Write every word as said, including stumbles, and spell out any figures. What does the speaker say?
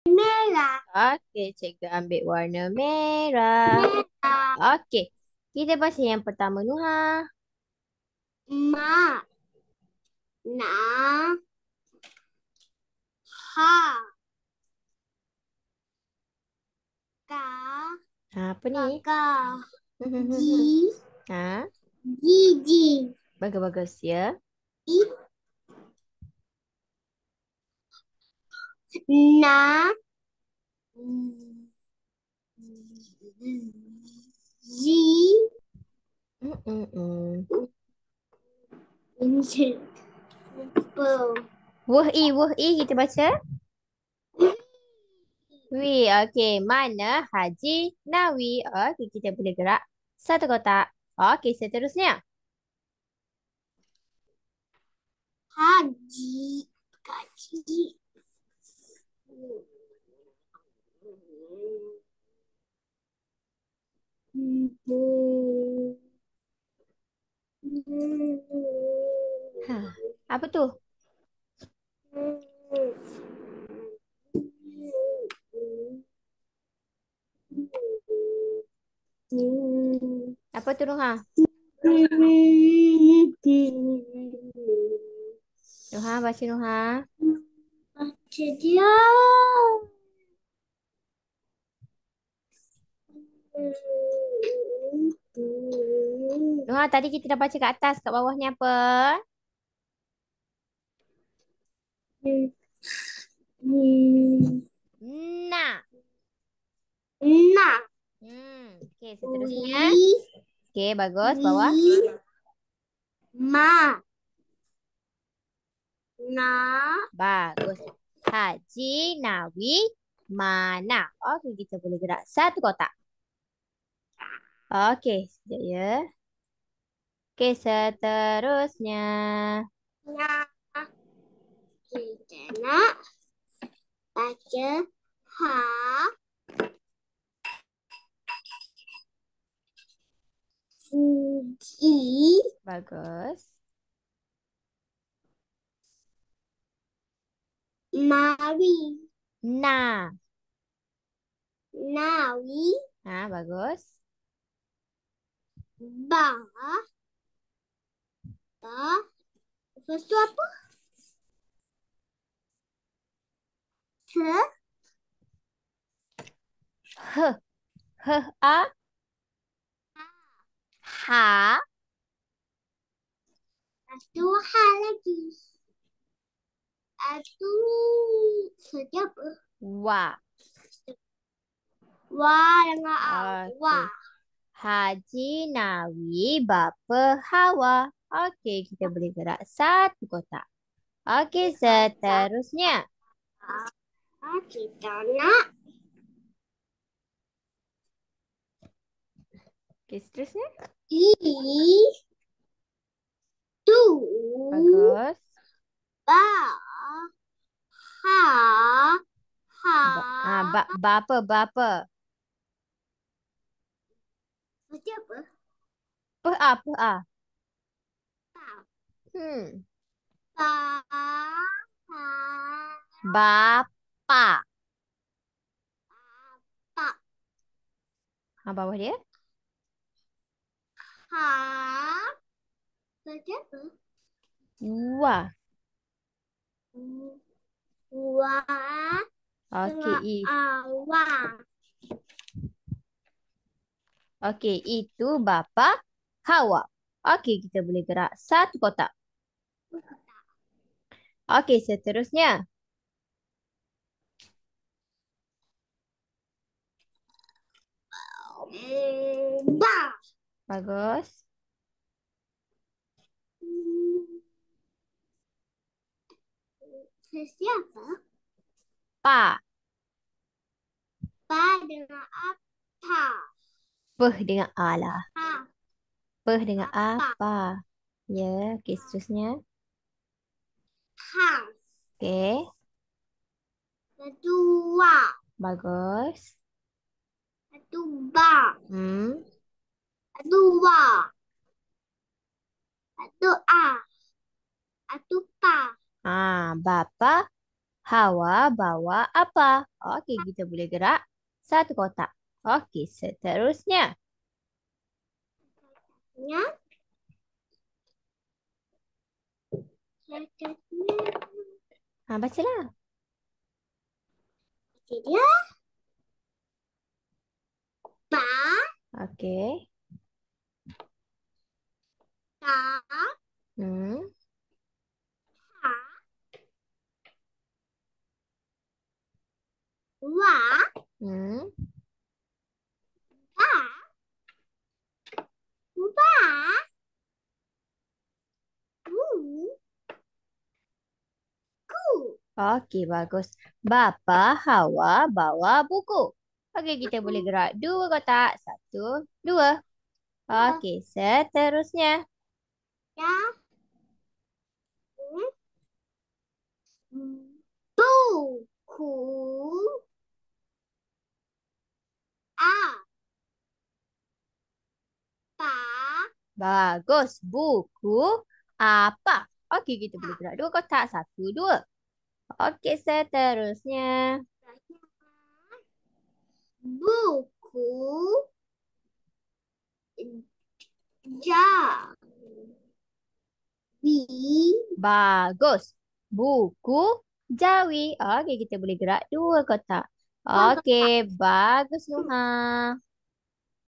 Merah. Okey, cikgu ambil warna merah. Merah. Okey. Kita baca yang pertama, Nuha. Ma. Na. Ha. Ka. Ha, apa ni? Kakak. Ji. Ha, Gigi. bagus-bagus ya. I. Na. Zi. Mm-mm. Ini apa? Wuh i, wuh i kita baca. Wi, okey. Mana Haji Nawi? Okey, kita boleh gerak satu kotak. Okey, seterusnya. Haji. Kaji. Ha, apa tu? Apa tu, Nuha? Nuha, baca Nuha. Baca dia. Nuha, tadi kita dah baca kat atas, kat bawah ni apa? Na. Nah. Hmm, okey, Wi. seterusnya. Okey, bagus. Bawah. Wi. Ma. Na. Bagus. Haji Nawi mana? Okey, kita boleh gerak satu kotak. Okey, sekejap ya. Okey, seterusnya. Nah. Kita nak baca ha. Ji. Bagus. Mari. Na. Nawi. Ha, bagus. Ba. Ba. Lepas tu apa? Se. H. H. A. Ha. Lepas tu ha lagi. Lepas tu saja apa? Wa. Wah dengan a. Okey. Wah. Haji Nawi bapa Hawa. Okey, kita boleh gerak satu kotak. Okey, seterusnya. Ha, kita nak Okey, seterusnya. i. Tu. Bagus. Ba. Ha. Ha. Ba, ah, ba, bapa, bapa. Mesti apa? Pe a, pe a. Pa. Hmm. Pa. Pa. Bapa. Pa. Ha, bawah dia. Ha. Mesti apa? Wa. Wah. Okey, Dengan i. awak. Okey, itu bapa Hawa. Okey, kita boleh gerak satu kotak. Okey, seterusnya. Ba. Bagus. Siapa? Pa. Pa dengan apa? Peh dengan a lah. Ha. Peh dengan Apa? apa. Ya, okey, seterusnya. Ha. Okey, Kedua. bagus. Kedua. Hmm. Kedua. Kedua. Kedua. Ah, bapa Hawa bawa apa? Okey, kita boleh gerak satu kotak. Okey, seterusnya. Ya. Ha, bacalah. Dia. Ba. Okey. Ta. Hmm. Ha. Wa. Hmm. Ba. Ba. Bu. Ku. Okey, bagus. Bapa Hawa bawa buku. Okey, kita boleh gerak dua kotak. Satu, dua. Okey, seterusnya. Ya. Buku. Apa? Bagus. Buku apa? Okey, kita boleh gerak dua kotak. Satu, dua. Okey, seterusnya. Buku. Jawi. Bagus. Buku Jawi. Okey, kita boleh gerak dua kotak. Dua Okey, bagus Nuha.